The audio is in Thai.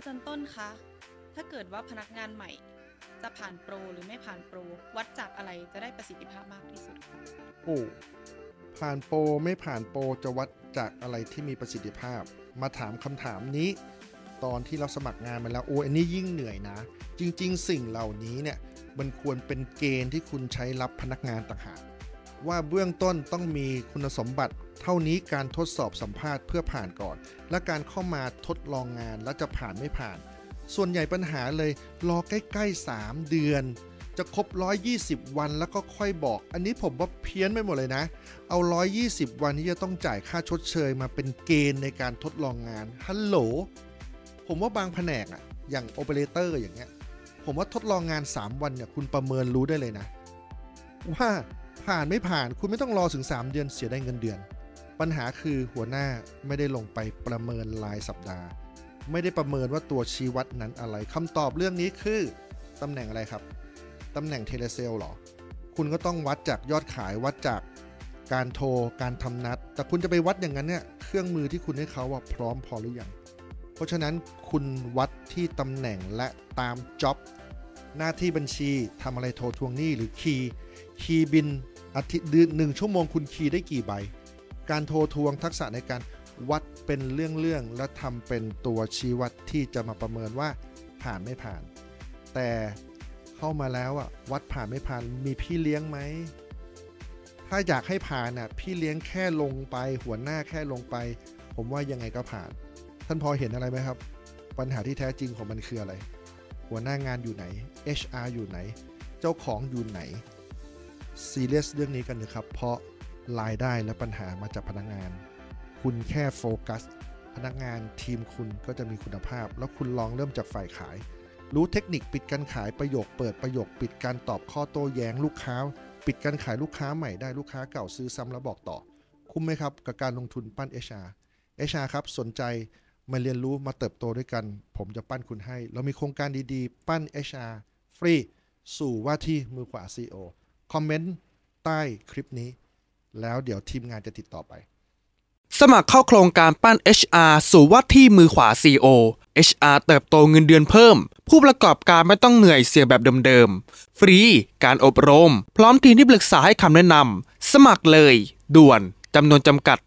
จารย์ต้นคะถ้าเกิดว่าพนักงานใหม่จะผ่านโปรหรือไม่ผ่านโปรวัดจากอะไรจะได้ประสิทธิภาพมากที่สุดคะโอ้ผ่านโปรไม่ผ่านโปรจะวัดจากอะไรที่มีประสิทธิภาพมาถามคำถามนี้ตอนที่เราสมัครงานมาแล้วอันนี้ยิ่งเหนื่อยนะจริงๆสิ่งเหล่านี้เนี่ยมันควรเป็นเกณฑ์ที่คุณใช้รับพนักงานต่างหากว่าเบื้องต้นต้องมีคุณสมบัติเท่านี้การทดสอบสัมภาษณ์เพื่อผ่านก่อนและการเข้ามาทดลองงานแล้วจะผ่านไม่ผ่านส่วนใหญ่ปัญหาเลยรอใกล้ๆ3เดือนจะครบ120วันแล้วก็ค่อยบอกอันนี้ผมว่าเพี้ยนไปหมดเลยนะเอา120วันที่จะต้องจ่ายค่าชดเชยมาเป็นเกณฑ์ในการทดลองงานฮัลโหลผมว่าบางแผนกอย่างโอเปอเรเตอร์อย่างเงี้ยผมว่าทดลองงาน3วันเนี่ยคุณประเมินรู้ได้เลยนะว่าผ่านไม่ผ่านคุณไม่ต้องรอถึง3เดือนเสียได้เงินเดือนปัญหาคือหัวหน้าไม่ได้ลงไปประเมินรายสัปดาห์ไม่ได้ประเมินว่าตัวชี้วัดนั้นอะไรคำตอบเรื่องนี้คือตำแหน่งอะไรครับตำแหน่งเทเลเซลหรอคุณก็ต้องวัดจากยอดขายวัดจากการโทรการทำนัดแต่คุณจะไปวัดอย่างนั้นเนี่ยเครื่องมือที่คุณให้เขาพร้อมพอหรือยังเพราะฉะนั้นคุณวัดที่ตำแหน่งและตามจ็อบหน้าที่บัญชีทำอะไรโทรทวงหนี้หรือคีย์บินอาทิตย์1 ชั่วโมงคุณคีย์ได้กี่ใบการโทรทวงทักษะในการวัดเป็นเรื่องและทำเป็นตัวชี้วัดที่จะมาประเมินว่าผ่านไม่ผ่านแต่เข้ามาแล้ววัดผ่านไม่ผ่านมีพี่เลี้ยงไหมถ้าอยากให้ผ่านพี่เลี้ยงแค่ลงไปหัวหน้าแค่ลงไปผมว่ายังไงก็ผ่านท่านพอเห็นอะไรไหมครับปัญหาที่แท้จริงของมันคืออะไรหัวหน้างานอยู่ไหน HR อยู่ไหนเจ้าของอยู่ไหนซีเรียสเรื่องนี้กันนะครับเพราะรายได้และปัญหามาจากพนักงานคุณแค่โฟกัสพนักงานทีมคุณก็จะมีคุณภาพแล้วคุณลองเริ่มจากฝ่ายขายรู้เทคนิคปิดการขายประโยคเปิดประโยคปิดการตอบข้อโต้แย้งลูกค้าปิดการขายลูกค้าใหม่ได้ลูกค้าเก่าซื้อซ้ำแล้วบอกต่อคุ้มไหมครับกับการลงทุนปั้น HR ครับสนใจมาเรียนรู้มาเติบโตด้วยกันผมจะปั้นคุณให้เรามีโครงการดีๆปั้น HR ฟรีสู่ว่าที่มือขวา CEO คอมเมนต์ใต้คลิปนี้แล้วเดี๋ยวทีมงานจะติดต่อไปสมัครเข้าโครงการปั้น HR สู่ว่าที่มือขวา CEO HR เติบโตเงินเดือนเพิ่มผู้ประกอบการไม่ต้องเหนื่อยเสี่ยงแบบเดิมๆฟรีการอบรมพร้อมทีมที่ปรึกษาให้คำแนะนำสมัครเลยด่วนจำนวนจำกัด